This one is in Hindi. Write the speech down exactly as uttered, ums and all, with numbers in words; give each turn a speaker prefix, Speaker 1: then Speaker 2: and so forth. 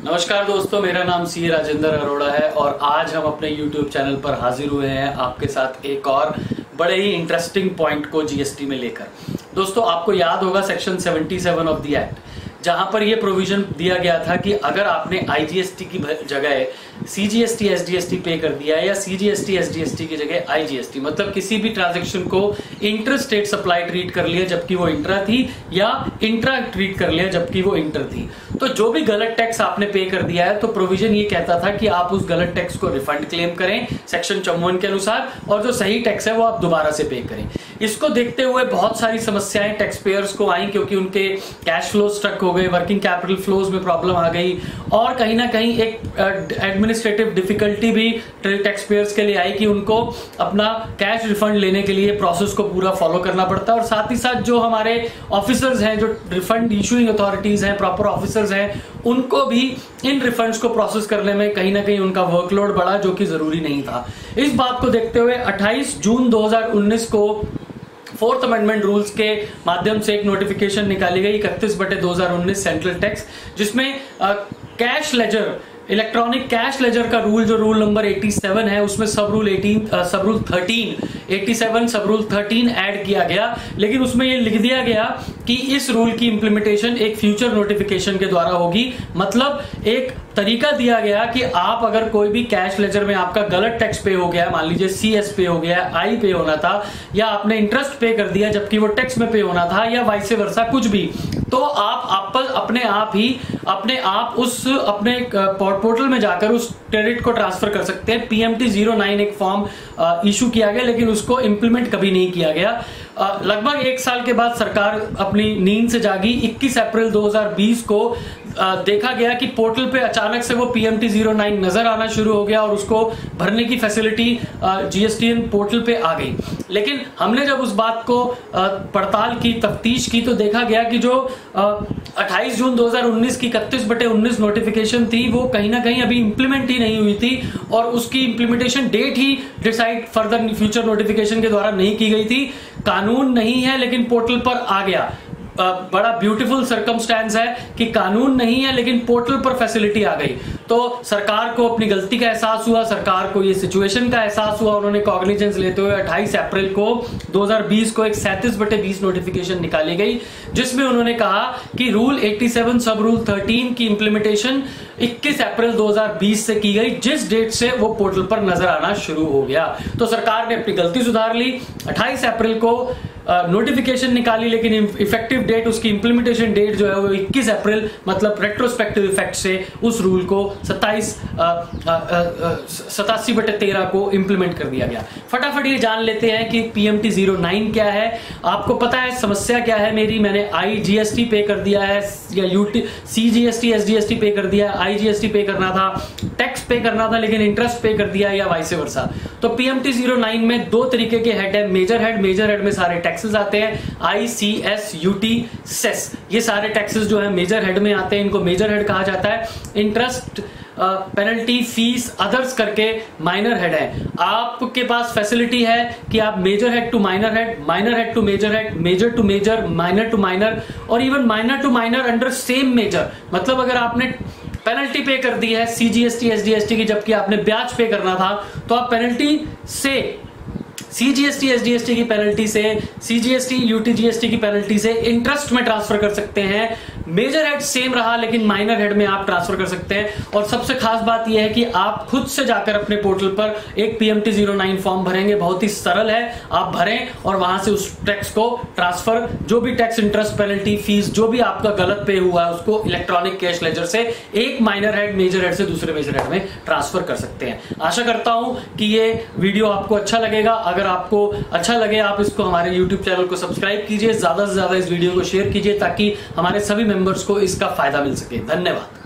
Speaker 1: नमस्कार दोस्तों, मेरा नाम सी राजेंद्र अरोड़ा है और आज हम अपने YouTube चैनल पर हाजिर हुए हैं आपके साथ एक और बड़े ही इंटरेस्टिंग पॉइंट को जीएसटी में लेकर। दोस्तों, आपको याद होगा सेक्शन सतहत्तर ऑफ द एक्ट, जहां पर यह प्रोविजन दिया गया था कि अगर आपने आईजीएसटी की जगह सीजीएसटी एसडीएसटी पे कर दिया है या सीजीएसटी एसडीएसटी की जगह आईजीएसटी, मतलब किसी भी ट्रांजैक्शन को इंटर स्टेट सप्लाई ट्रीट कर लिया जबकि वो इंट्रा थी या इंट्रा ट्रीट कर लिया जबकि वो इंटर थी, तो जो भी गलत टैक्स आपने पे कर दिया है तो प्रोविजन ये कहता था कि आप उस गलत टैक्स को रिफंड क्लेम करें सेक्शन चौवन के अनुसार, और जो सही टैक्स है वो आप दोबारा से पे करें। इसको देखते हुए बहुत सारी समस्याएं टैक्स पेयर्स को आई, क्योंकि उनके कैश फ्लो स्ट्रक हो गए, वर्किंग कैपिटल फ्लोज में प्रॉब्लम आ गई और कहीं ना कहीं एक एडमिनिस्ट्रेटिव डिफिकल्टी भी टैक्स पेयर्स के लिए आई कि उनको अपना कैश रिफंड लेने के लिए प्रोसेस को पूरा फॉलो करना पड़ता है। और साथ ही साथ जो हमारे ऑफिसर्स हैं, जो रिफंड इशूइंग अथॉरिटीज हैं, प्रॉपर ऑफिसर्स हैं, उनको भी इन रिफंड्स को प्रोसेस करने में कहीं ना कहीं उनका वर्कलोड बढ़ा, जो कि जरूरी नहीं था। इस बात को देखते हुए अट्ठाईस जून दो हज़ार उन्नीस को फोर्थ अमेंडमेंट रूल्स के माध्यम से एक नोटिफिकेशन निकाली गई इकतीस बटे दो हजार उन्नीस सेंट्रल टैक्स, जिसमें cash ledger electronic cash ledger का रूल, जो रूल नंबर सत्तासी है, उसमें सब रूल अठारह सब रूल तेरह सत्तासी सब रूल तेरह ऐड किया गया। लेकिन उसमें ये लिख दिया गया कि इस रूल की इंप्लीमेंटेशन एक फ्यूचर नोटिफिकेशन के द्वारा होगी। मतलब एक तरीका दिया गया कि आप अगर कोई भी कैश लेजर में आपका गलत टैक्स पे हो गया, मान लीजिए सीएस पे हो गया, आई पे होना था, या आपने इंटरेस्ट पे कर दिया जबकि वो टैक्स में पे होना था, या वाइस वर्सा कुछ भी, तो आप, आप अपने आप ही अपने आप उस अपने पोर्टल में जाकर उस क्रेडिट को ट्रांसफर कर सकते हैं। पीएमटी ज़ीरो नाइन एक फॉर्म इशू किया गया, लेकिन उसको इंप्लीमेंट कभी नहीं किया गया। लगभग एक साल के बाद सरकार अपनी नींद से जागी। इक्कीस अप्रैल दो हज़ार बीस को आ, देखा गया कि पोर्टल पे अचानक से वो पीएमटी ज़ीरो नाइन नजर आना शुरू हो गया और उसको भरने की फैसिलिटी जीएसटीएन पोर्टल पे आ गई। लेकिन हमने जब उस बात को आ, पड़ताल की, तफ्तीश की, तो देखा गया कि जो अट्ठाईस जून दो हज़ार उन्नीस की इकतीस बटे उन्नीस नोटिफिकेशन थी, वो कहीं ना कहीं अभी इंप्लीमेंट ही नहीं हुई थी और उसकी इंप्लीमेंटेशन डेट ही डिसाइड फर्दर फ्यूचर नोटिफिकेशन के द्वारा नहीं की गई थी। कानून नहीं है लेकिन पोर्टल पर आ गया। बड़ा ब्यूटीफुल सर्कमस्टेंस है कि कानून नहीं है लेकिन पोर्टल पर फैसिलिटी आ गई, तो सरकार को अपनी गलती का एहसास हुआ, सरकार को ये सिचुएशन का एहसास हुआ। उन्होंने कॉग्निजेंस लेते हुए अट्ठाईस अप्रैल को दो हज़ार बीस को एक सैंतीस बटे बीस नोटिफिकेशन निकाली गई, जिसमें उन्होंने कहा कि रूल सत्तासी सब रूल तेरह की इंप्लीमेंटेशन इक्कीस अप्रैल दो हज़ार बीस से की गई, जिस डेट से वो पोर्टल पर नजर आना शुरू हो गया। तो सरकार ने अपनी गलती सुधार ली, अट्ठाईस अप्रैल को नोटिफिकेशन uh, निकाली, लेकिन इफेक्टिव डेट, उसकी इंप्लीमेंटेशन डेट जो है वो इक्कीस अप्रैल, मतलब रेट्रोस्पेक्टिव इफेक्ट से उस रूल को सत्ताईस सतासी बटे तेरह को इंप्लीमेंट कर दिया गया। फटाफट ये जान लेते हैं कि पीएमटी ज़ीरो नाइन क्या है। आपको पता है समस्या क्या है मेरी? मैंने आईजीएसटी पे कर दिया है या यूटी सीजीएसटी एसडीएसटी पे कर दिया है, आईजीएसटी पे करना था, टैक्स पे करना था लेकिन इंटरेस्ट पे कर दिया या वाइस वर्सा। तो पीएमटी ज़ीरो नाइन में दो तरीके के हेड है, मेजर हेड, मेजर हेड में सारे टैक्सेस आते हैं, I C S UT cess, ये सारे टैक्सेस जो है मेजर हेड में आते हैं, इनको मेजर हेड कहा जाता है। इंटरेस्ट, पेनल्टी, फीस, अदर्स करके माइनर हेड है। आपके पास फैसिलिटी है कि आप major head to minor head, minor head to major head, major to major, minor to minor और even minor to minor under same major. मतलब अगर आपने पेनल्टी पे कर दी है सीजीएसटी एसडीएसटी की जबकि आपने ब्याज पे करना था, तो आप पेनल्टी से सीजीएसटी एसडीएसटी की पेनल्टी से, सीजीएसटी यूटीजीएसटी की पेनल्टी से इंटरेस्ट में ट्रांसफर कर सकते हैं। मेजर हेड सेम रहा लेकिन माइनर हेड में आप ट्रांसफर कर सकते हैं। और सबसे खास बात यह है कि आप खुद से जाकर अपने पोर्टल पर एक पीएमटी ज़ीरो नाइन फॉर्म भरेंगे, बहुत ही सरल है, आप भरें और वहां से उस टैक्स को ट्रांसफर, जो भी टैक्स, इंटरेस्ट, पेनल्टी, फीस, जो भी आपका गलत पे हुआ है उसको इलेक्ट्रॉनिक कैश लेजर से एक माइनर हेड मेजर हेड से दूसरे मेजर हेड में ट्रांसफर कर सकते हैं। आशा करता हूं कि ये वीडियो आपको अच्छा लगेगा। अगर आपको अच्छा लगे आप इसको, हमारे यूट्यूब चैनल को सब्सक्राइब कीजिए, ज्यादा से ज्यादा इस वीडियो को शेयर कीजिए ताकि हमारे सभी मेंबर्स को इसका फायदा मिल सके। धन्यवाद।